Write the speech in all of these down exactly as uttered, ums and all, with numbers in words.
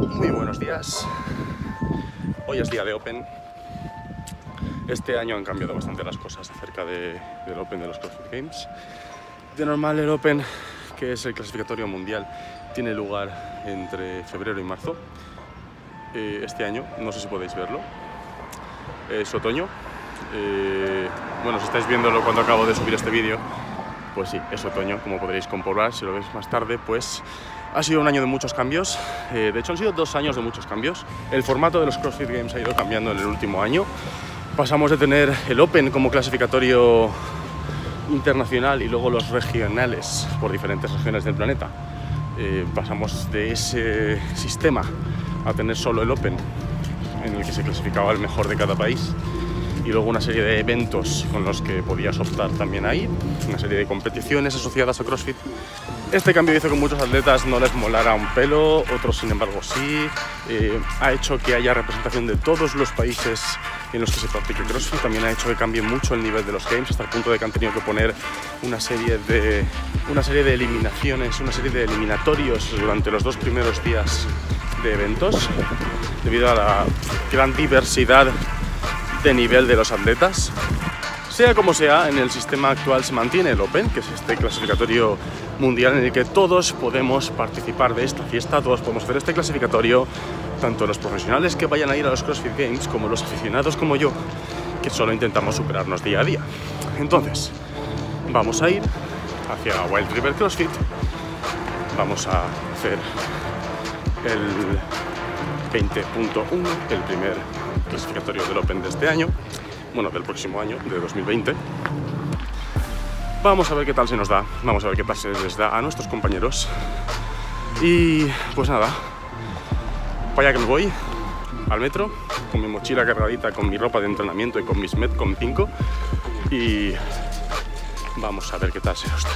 Muy buenos días. Hoy es día de Open. Este año han cambiado bastante las cosas acerca de, del Open de los CrossFit Games. De normal el Open, que es el clasificatorio mundial, tiene lugar entre febrero y marzo. Eh, este año, no sé si podéis verlo, es otoño. Eh, bueno, si estáis viéndolo cuando acabo de subir este vídeo, pues sí, es otoño, como podréis comprobar. Si lo veis más tarde, pues ha sido un año de muchos cambios. Eh, de hecho, han sido dos años de muchos cambios. El formato de los CrossFit Games ha ido cambiando en el último año. Pasamos de tener el Open como clasificatorio internacional y luego los regionales por diferentes regiones del planeta. Eh, pasamos de ese sistema a tener solo el Open, en el que se clasificaba el mejor de cada país, y luego una serie de eventos con los que podías optar también ahí, una serie de competiciones asociadas a CrossFit. Este cambio hizo que muchos atletas no les molara un pelo, otros sin embargo sí. Eh, ha hecho que haya representación de todos los países en los que se practique CrossFit. También ha hecho que cambie mucho el nivel de los Games, hasta el punto de que han tenido que poner una serie de, una serie de eliminaciones, una serie de eliminatorios durante los dos primeros días de eventos, debido a la gran diversidad de nivel de los atletas. Sea como sea, en el sistema actual se mantiene el Open, que es este clasificatorio mundial en el que todos podemos participar de esta fiesta, todos podemos hacer este clasificatorio, tanto los profesionales que vayan a ir a los CrossFit Games como los aficionados como yo, que solo intentamos superarnos día a día. Entonces, vamos a ir hacia Wild River CrossFit, vamos a hacer el veinte punto uno, el primer clasificatorio del Open de este año, bueno, del próximo año, de dos mil veinte. Vamos a ver qué tal se nos da, vamos a ver qué tal se les da a nuestros compañeros. Y pues nada, para allá que me voy, al metro, con mi mochila cargadita, con mi ropa de entrenamiento y con mis Metcon cinco, y vamos a ver qué tal se nos da.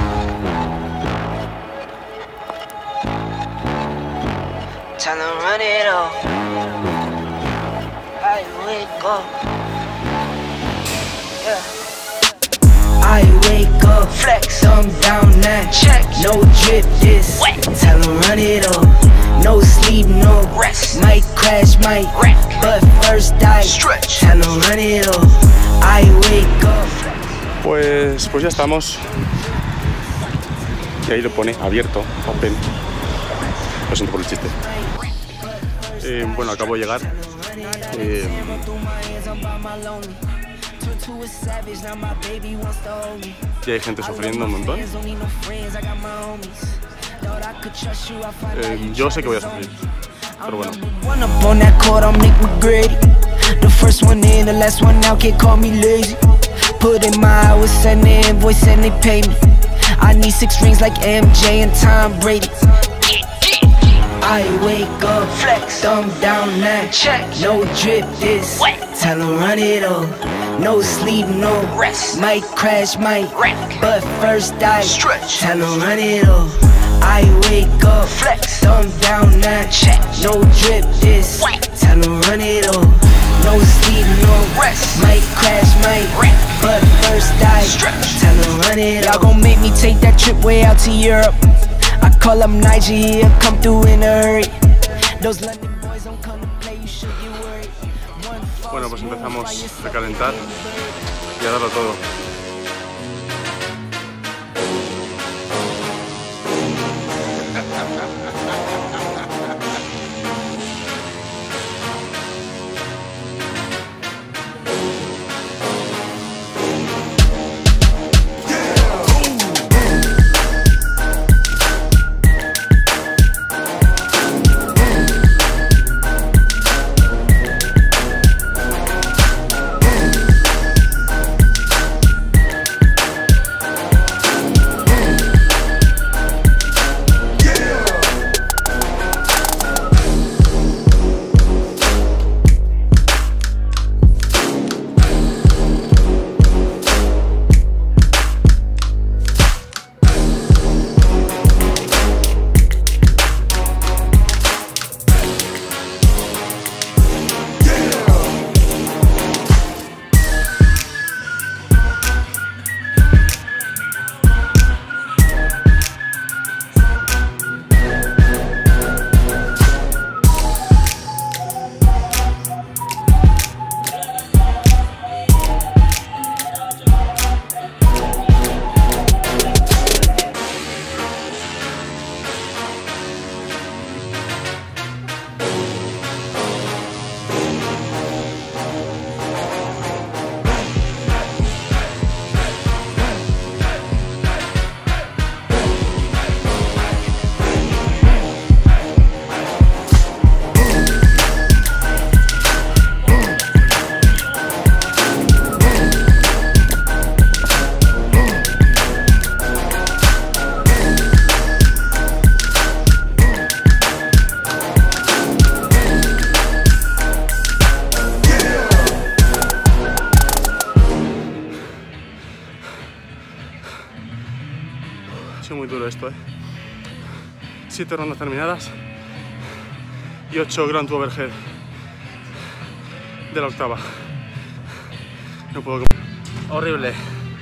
Time to run it all. I wake up. Yeah. I wake up, flex, thumb down now. Check, no drip this. Wet. Tell 'em run it all. No sleep, no rest. Might crash, might wreck. But first I stretch. Tell 'em run it all. I wake up. Pues, pues ya estamos. Y ahí lo pone abierto, Open. Lo siento por el chiste. Eh, bueno, acabo de llegar. Eh, y hay gente sufriendo un montón. Eh, yo sé que voy a sufrir, pero bueno. I wake up, flex, thumb down now. Check, no drip this. Wet. Tell 'em run it all. No sleep, no rest. Might crash, might wreck. But first I stretch. Tell 'em run it all. I wake up, flex, thumb down now. Check, no drip this. Wet. Tell 'em run it all. No sleep, no rest. Might crash, might wreck. But first I stretch. Tell 'em run it all. Y'all gon' make me take that trip way out to Europe. I call up Nigeria, come through in a hurry. Those London boys don't come to play, you should be worried. Bueno, pues empezamos a calentar y a darlo todo. sido muy duro esto, ¿eh? Siete rondas terminadas y ocho ground to overhead de la octava. No puedo... Horrible.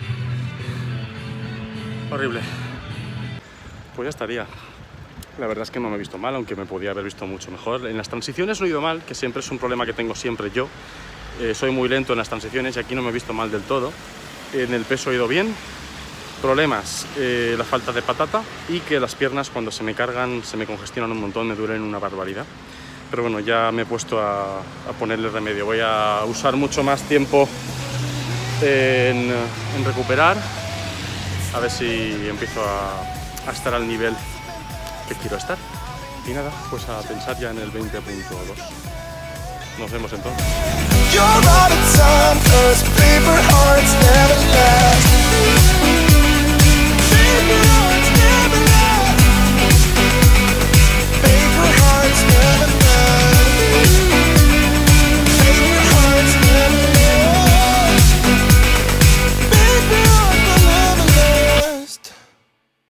Horrible. Pues ya estaría. La verdad es que no me he visto mal, aunque me podía haber visto mucho mejor. En las transiciones no he ido mal, que siempre es un problema que tengo siempre yo. Eh, soy muy lento en las transiciones y aquí no me he visto mal del todo. En el peso he ido bien. Problemas, eh, la falta de patata y que las piernas cuando se me cargan se me congestionan un montón, me duelen una barbaridad. Pero bueno, ya me he puesto a, a ponerle remedio. Voy a usar mucho más tiempo en, en recuperar, a ver si empiezo a, a estar al nivel que quiero estar. Y nada, pues a pensar ya en el veinte punto dos. Nos vemos entonces.